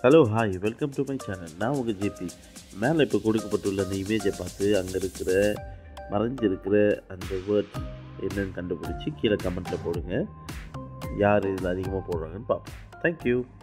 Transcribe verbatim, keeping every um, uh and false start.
Hello hi welcome to my channel. நான் உங்கள் JP. மேலே இப்போ கொடுக்கப்பட்டுள்ள அந்த இமேஜை பார்த்து அங்கே இருக்கிற மறைஞ்சிருக்கிற அந்த வேர்ட்ஸ் என்னன்னு கண்டுபிடிச்சி கீழே கமெண்ட்டில் போடுங்க. யார் இதில் அதிகமாக போடுறாங்கன்னு பார்ப்போம். தேங்க்யூ.